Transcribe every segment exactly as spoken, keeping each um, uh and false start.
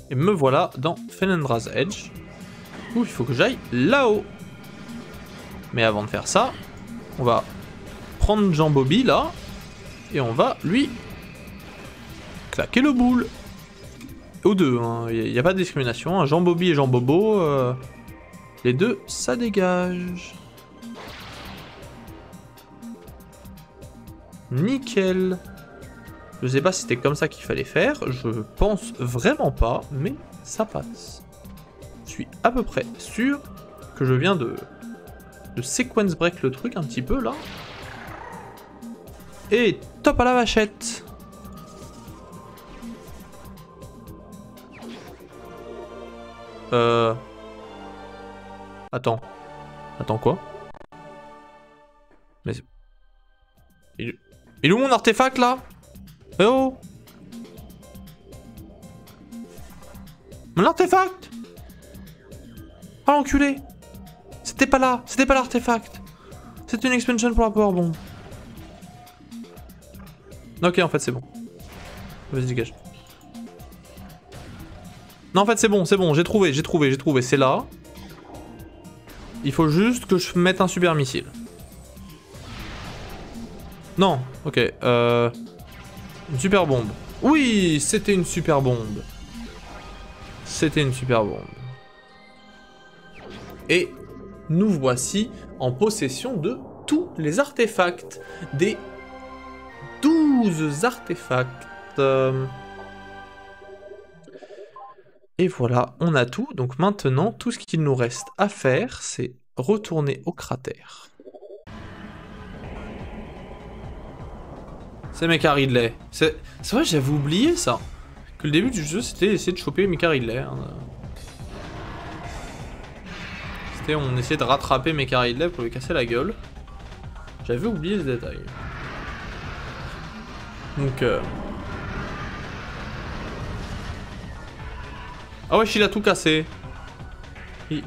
Et me voilà dans Fenendra's Edge. Où il faut que j'aille là-haut. Mais avant de faire ça, on va prendre Jean Bobby là. Et on va lui claquer le boule. Aux deux, hein. Il n'y a pas de discrimination. Hein. Jean Bobby et Jean Bobo, euh, les deux, ça dégage. Nickel. Je sais pas si c'était comme ça qu'il fallait faire. Je pense vraiment pas, mais ça passe. Je suis à peu près sûr que je viens de, de sequence break le truc un petit peu là. Et top à la vachette. Euh... Attends. Attends quoi? Mais... Il... Il est où mon artefact là? Eh oh! Mon artefact! Ah l'enculé! C'était pas là! C'était pas l'artefact! C'était une expansion pour la powerbomb. Ok, en fait c'est bon. Vas-y, dégage. Non, en fait c'est bon, c'est bon, j'ai trouvé, j'ai trouvé, j'ai trouvé, c'est là. Il faut juste que je mette un super missile. Non, ok, euh... une super bombe. Oui, c'était une super bombe. C'était une super bombe. Et nous voici en possession de tous les artefacts. Des douze artefacts. Euh... Et voilà, on a tout. Donc maintenant, tout ce qu'il nous reste à faire, c'est retourner au cratère. C'est Mecha Ridley. C'est vrai, j'avais oublié ça. Que le début du jeu, c'était essayer de choper Mecha Ridley. Hein. C'était, on essayait de rattraper Mecha Ridley pour lui casser la gueule. J'avais oublié ce détail. Donc... Euh... Ah ouais, il a tout cassé. Il...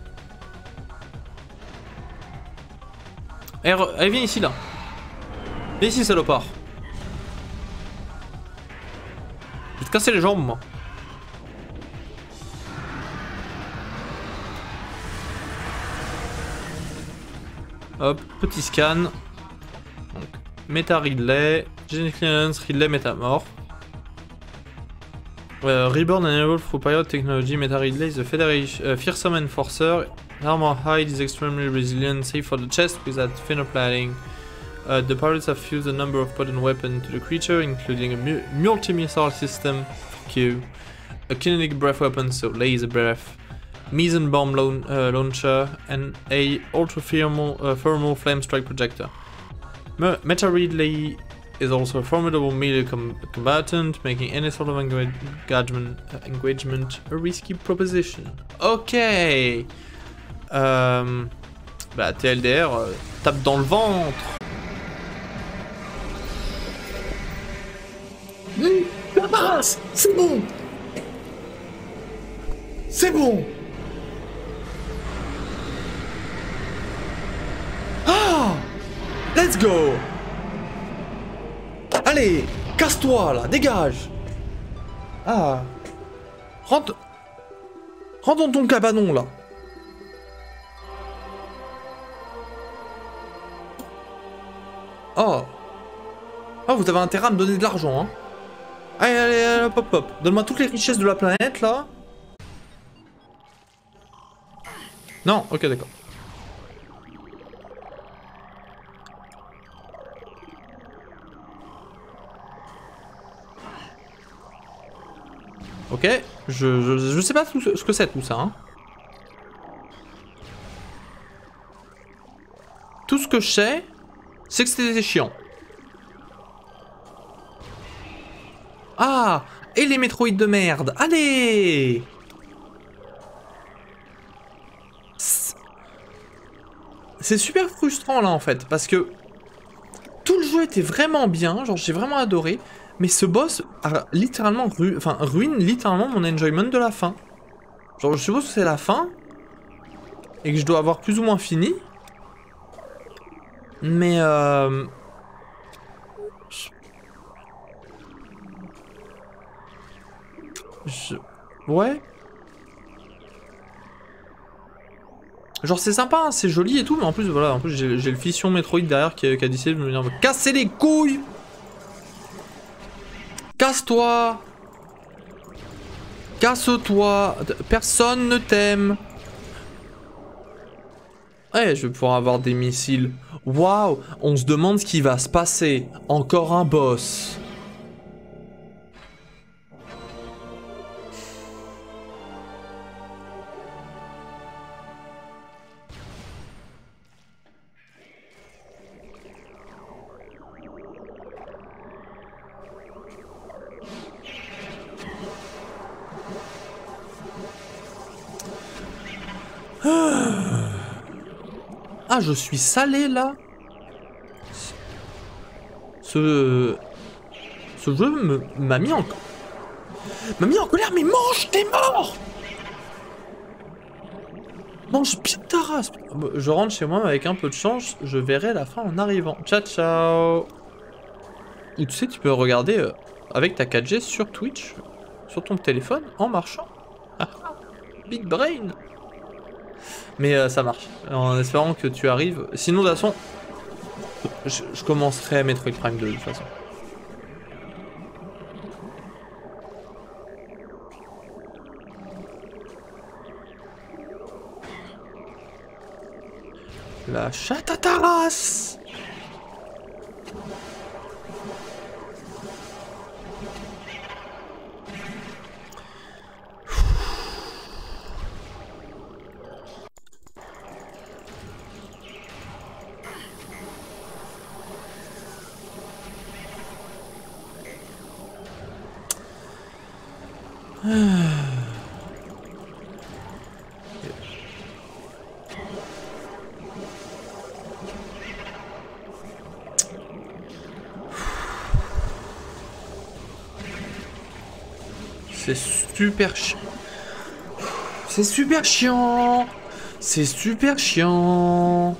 Allez, re... Allez, viens ici, là. Viens ici, salopard. Je vais te casser les jambes, moi. Hop, petit scan. Donc, Meta Ridley, Genetic Clearance, Ridley Metamorph. Uh, Reborn enabled through Pirate Technology, Meta Ridley is a Federation, uh, fearsome enforcer. Armor hide is extremely resilient, safe for the chest without thinner plating. Uh, the pirates have fused a number of potent weapons to the creature, including a mu multi-missile system, fuck you, a kinetic breath weapon, so laser breath, meson bomb laun uh, launcher, and a ultra-thermal uh, thermal flame strike projector. Me Meta Ridley is also a formidable melee com combatant, making any sort of engagement, uh, engagement a risky proposition. Ok. Euh, bah T L D R, euh, tape dans le ventre. Oui, la barasse, c'est bon. C'est bon. Ah, let's go. Allez, casse-toi là, dégage. Ah. Rentre. Rentre dans ton cabanon là. Oh. Oh, vous avez intérêt à me donner de l'argent, hein. Allez, allez, allez, hop, hop, hop. Donne-moi toutes les richesses de la planète là. Non, ok, d'accord. Ok, je, je, je sais pas tout ce, ce que c'est tout ça. Hein. Tout ce que je sais, c'est que c'était chiant. Ah, et les métroïdes de merde, allez. C'est super frustrant là en fait, parce que tout le jeu était vraiment bien, genre j'ai vraiment adoré. Mais ce boss a littéralement ru enfin, ruine littéralement mon enjoyment de la fin. Genre je suppose que c'est la fin. Et que je dois avoir plus ou moins fini. Mais euh... Je... je... Ouais. Genre c'est sympa, hein, c'est joli et tout, mais en plus voilà, en plus j'ai le fission Metroid derrière qui, qui a décidé de me venir me casser les couilles. Casse-toi. Casse-toi. Personne ne t'aime. Ouais, je vais pouvoir avoir des missiles. Waouh, on se demande ce qui va se passer. Encore un boss. Ah, je suis salé là. Ce... Ce jeu m'a mis en... m'a mis en colère, mais mange, t'es mort. Mange bien ta race. Je rentre chez moi avec un peu de chance, je verrai la fin en arrivant. Ciao, ciao. Ou tu sais, tu peux regarder euh, avec ta quatre G sur Twitch, sur ton téléphone, en marchant. Big brain. Mais euh, ça marche, en espérant que tu arrives. Sinon, de toute façon, je, je commencerai Metroid Prime deux de toute façon. La chatte à ta race. C'est super chiant. C'est super chiant. C'est super chiant.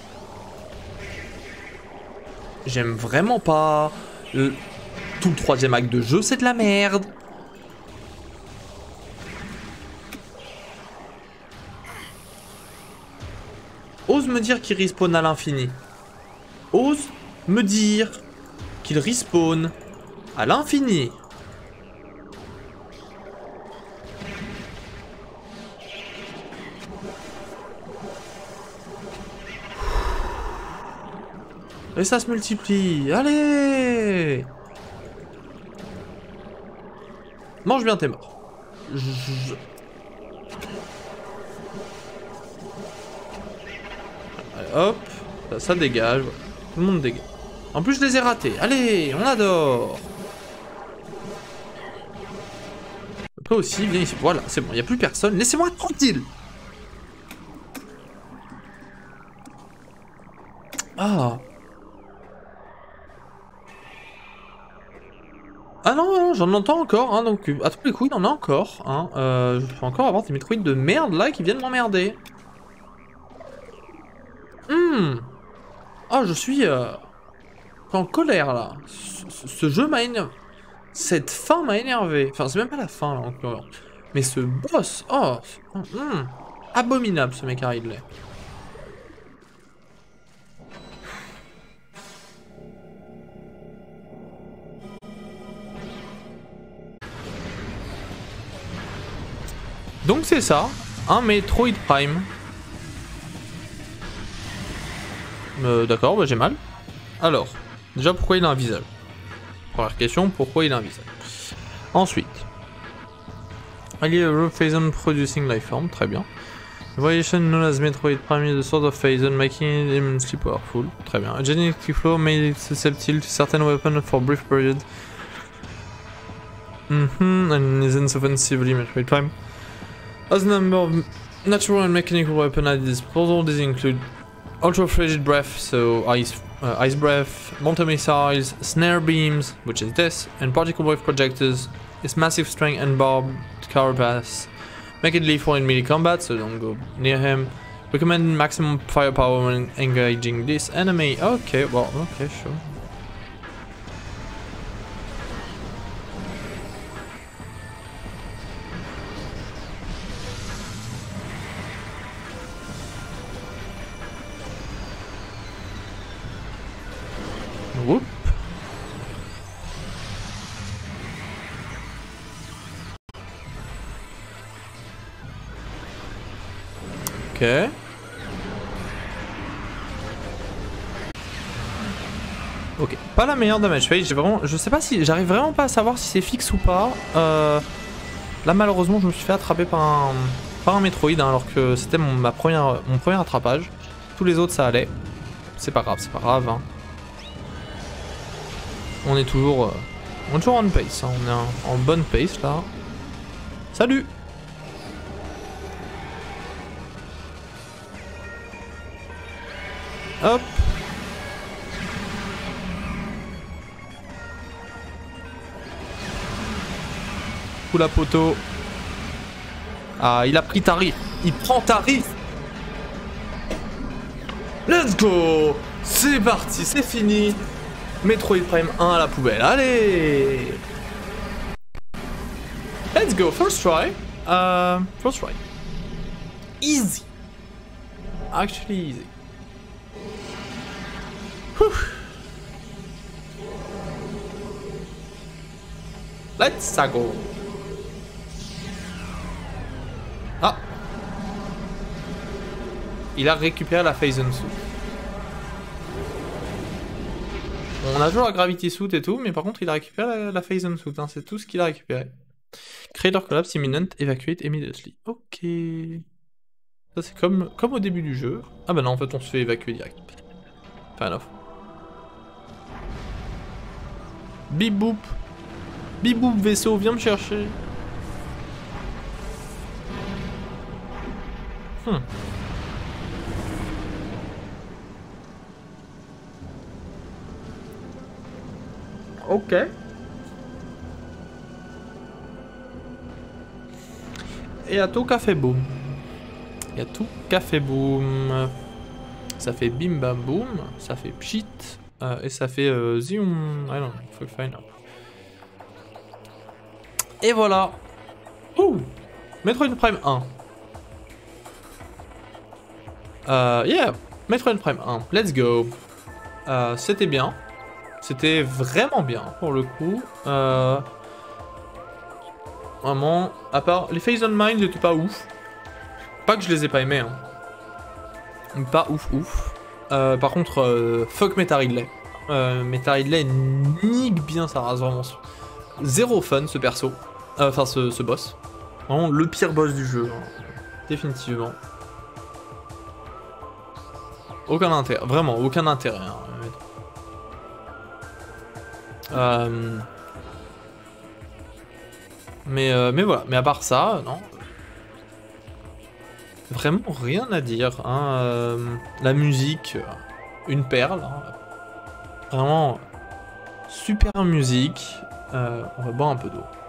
J'aime vraiment pas. Le... Tout le troisième acte de jeu, c'est de la merde. Ose me dire qu'il respawn à l'infini. Ose me dire qu'il respawn à l'infini. Et ça se multiplie. Allez! Mange bien tes morts. Je... Allez, hop. Ça, ça dégage. Tout le monde dégage. En plus, je les ai ratés. Allez, on adore. Après aussi, viens ici. Voilà, c'est bon, il n'y a plus personne. Laissez-moi tranquille. Ah. Ah non, non j'en entends encore, hein, donc à tous les coups, il y en a encore. Hein, euh, je peux encore avoir des Metroid de merde là qui viennent m'emmerder. Hum. Ah, je suis euh, en colère là. Ce, ce jeu m'a énervé. Cette fin m'a énervé. Enfin, c'est même pas la fin là encore. Mais ce boss, oh, hum, abominable ce mec à Ridley. Donc c'est ça, un Metroid Prime. Euh, D'accord, bah j'ai mal. Alors, déjà pourquoi il a un visage? Première question, pourquoi il a un visage? Ensuite, il y a a Phazon producing life form, très bien. Variation known as Metroid Prime is a sort of Phazon, making it immensely powerful, très bien. A genetic flaw made it susceptible to certain weapons for a brief period. Mm-hmm, and isn't offensively Metroid Prime. As a number of natural and mechanical weapons at his disposal, these include ultra frigid breath, so ice, uh, ice breath, multi missiles, snare beams, which is this, and particle wave projectors. His massive strength and barbed carapace make it lethal in melee combat, so don't go near him. Recommend maximum firepower when engaging this enemy. Okay, well, okay, sure. Ok. Ok, pas la meilleure damage phase, j'ai vraiment... Je sais pas si... J'arrive vraiment pas à savoir si c'est fixe ou pas. Euh... Là malheureusement je me suis fait attraper par un... Par un Metroid hein, alors que c'était mon, ma première... mon premier attrapage. Tous les autres ça allait. C'est pas grave, c'est pas grave. Hein. On est toujours... Euh... On est toujours on pace, hein. On est en... en bonne pace là. Salut! Hop! La poteau. Ah, il a pris tarif. Il prend tarif. Let's go. C'est parti, c'est fini. Metroid Prime un à la poubelle. Allez. Let's go. First try. Uh, first try. Easy. Actually easy. Whew. Let's go. Ah! Il a récupéré la Phazon Suit. On a toujours la Gravity Suit et tout, mais par contre il a récupéré la, la Phazon Suit, hein. C'est tout ce qu'il a récupéré. Creator Collapse Imminent, Evacuate Immediately. Ok. Ça c'est comme, comme au début du jeu. Ah bah non, en fait on se fait évacuer direct. Fair enough. Bip boop. Bip boop vaisseau, viens me chercher. Hmm. Ok. Et à tout café boom. Et à tout café boom. Ça fait bim bam boom. Ça fait pchit. Euh, et ça fait euh, zium. I don't know. Faut find out. Et voilà. Ouh. Metroid Prime un. Euh, yeah, Metroid Prime un, let's go. Euh, c'était bien. C'était vraiment bien, pour le coup. Euh, vraiment, à part... Les Phazon Mine, j'étais pas ouf. Pas que je les ai pas aimés, hein. Pas ouf, ouf. Euh, par contre, euh, fuck Meta Ridley. Euh, Meta Ridley nique bien sa race, vraiment. Zéro fun, ce perso. Euh, enfin, ce, ce boss. Vraiment le pire boss du jeu, hein. Définitivement. Aucun intérêt, vraiment aucun intérêt. Hein. Euh... Mais, euh, mais voilà, mais à part ça, non. Vraiment rien à dire. Hein. Euh, la musique, une perle. Hein. Vraiment super musique. Euh, on va boire un peu d'eau.